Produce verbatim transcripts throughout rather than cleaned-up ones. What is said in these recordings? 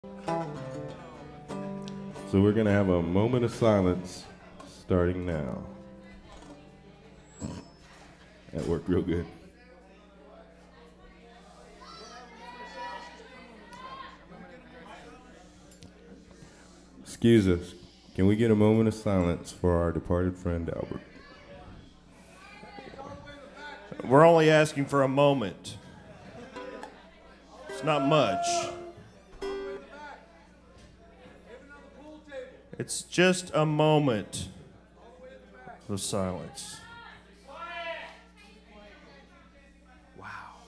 So we're going to have a moment of silence starting now. That worked real good. Excuse us. Can we get a moment of silence for our departed friend Albert? We're only asking for a moment. It's not much. It's just a moment of silence. Wow.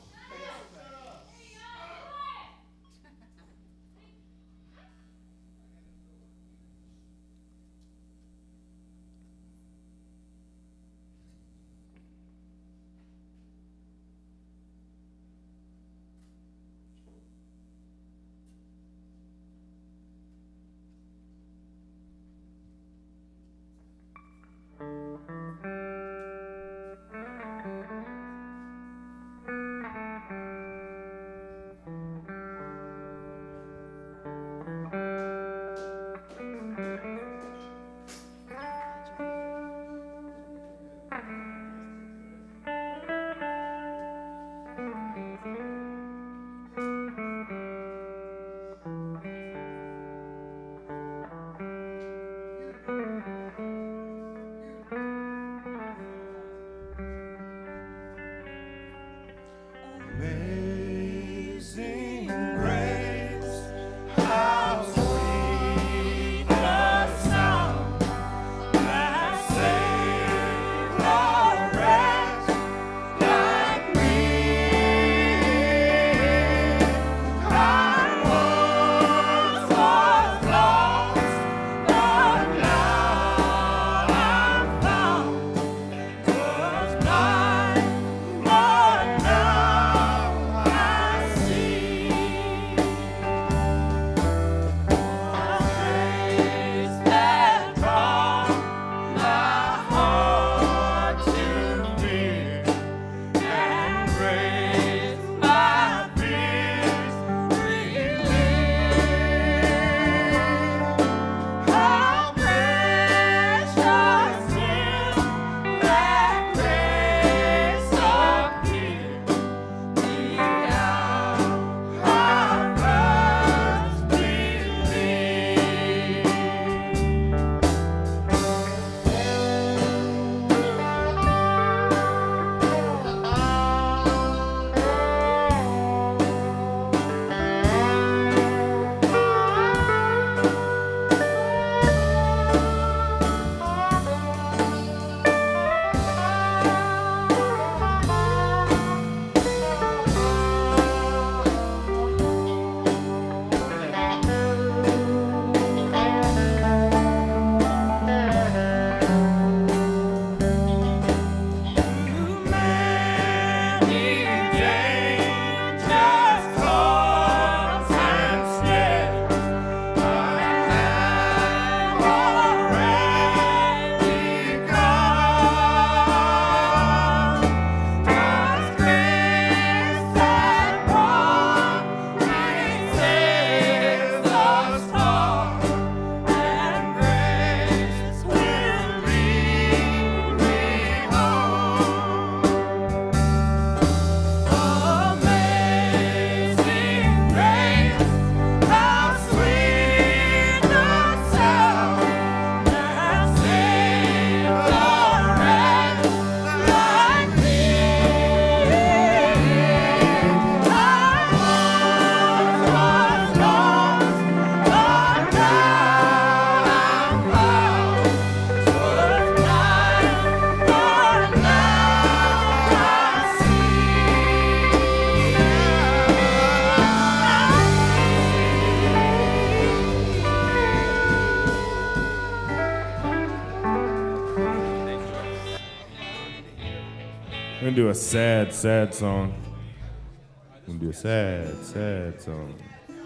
We're gonna do a sad, sad song. We're gonna do a sad, sad song.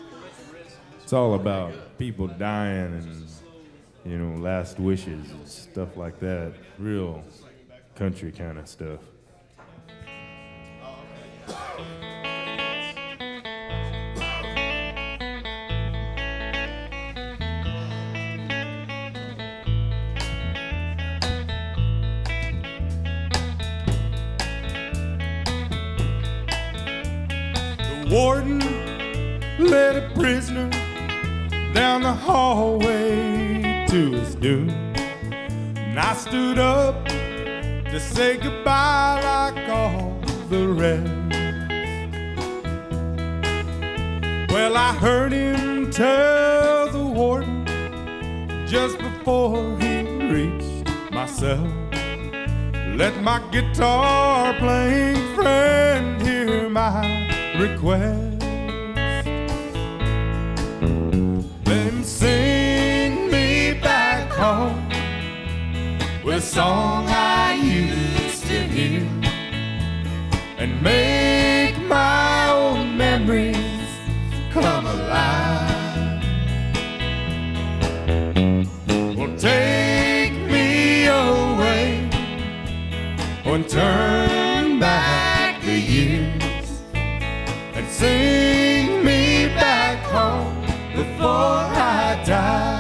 It's all about people dying and, you know, last wishes and stuff like that. Real country kind of stuff. warden led a prisoner down the hallway to his doom. And I stood up to say goodbye like all the rest. Well, I heard him tell the warden just before he reached my cell, let my guitar playing friend hear my request. Let him sing me back home with a song I used to hear, and make my old memories come alive. Well, take me away and turn back the years and sing me back home before I die.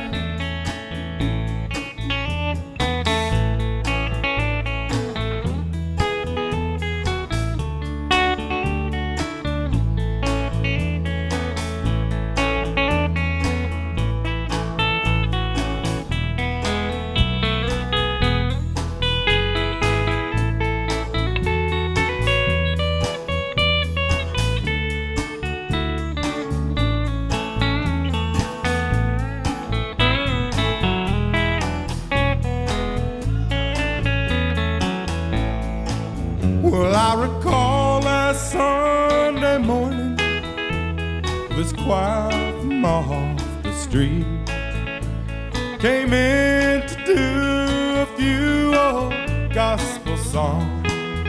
Well, I recall last Sunday morning, this choir from off the street came in to do a few old gospel songs.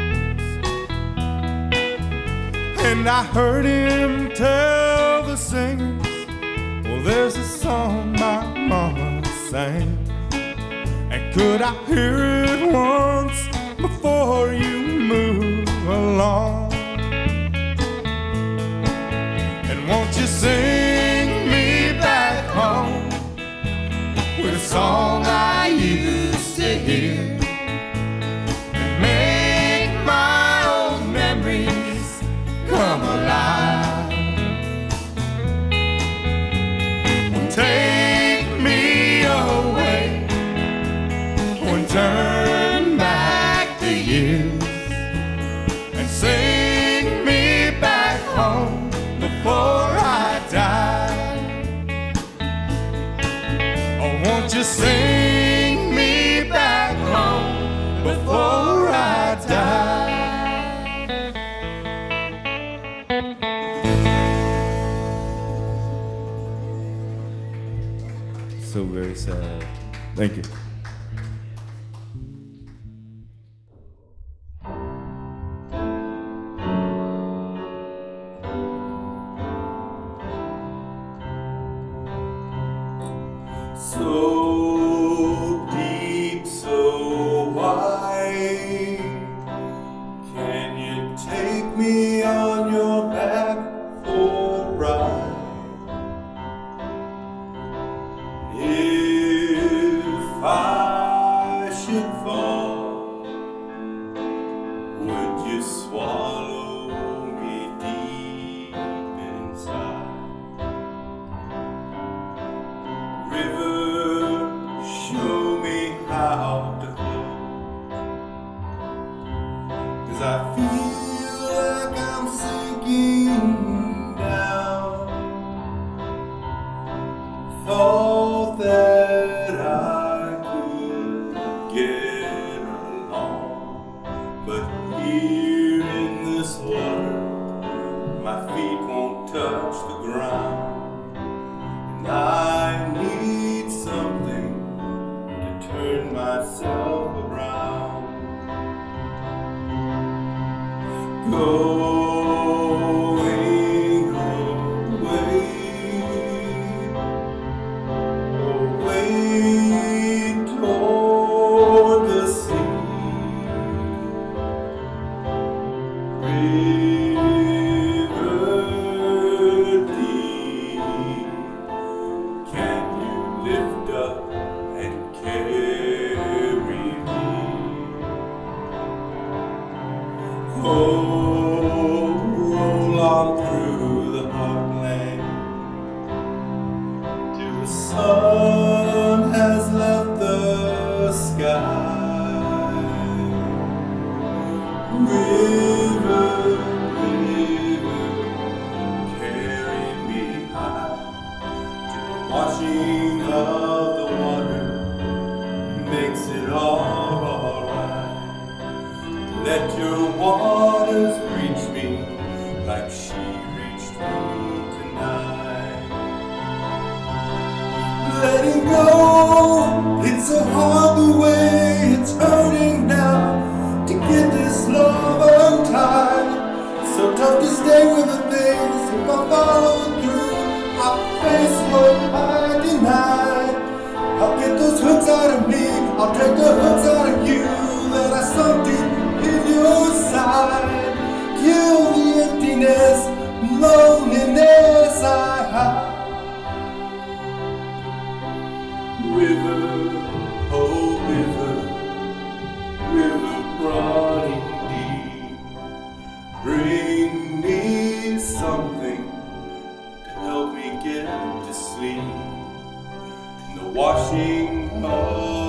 And I heard him tell the singers, well, there's a song my mama sang, and could I hear it once before you move along? And won't you sing me back home with a song I used to hear, and make my old memories come alive? Well, take me away and turn back the years and sing me back home before I die. Oh, won't you sing me back home before I die? So very sad. Thank you. So deep, so wide, can you take me on your back for a ride? If I should fall, would you swallow me deep inside? River, show me how to flow, 'cause I feel like I'm sinking down. Thought that I could get along, but here in this water my feet won't touch the ground, and I need something to turn myself around. Going away, oh sun has left the sky. River, river, carry me high to the washing of the water, makes it all alright. Let your waters reach me like she reached me tonight. Letting go, it's so hard the way it's hurting now to get this love untied. So tough to stay with the things if I follow through. I face what I denied. I'll get those hooks out of me, I'll take the hooks out of you that I sunk deep in your side. Kill the emptiness, loneliness I hide. River, oh river, river running deep, bring me something to help me get to sleep. The washing of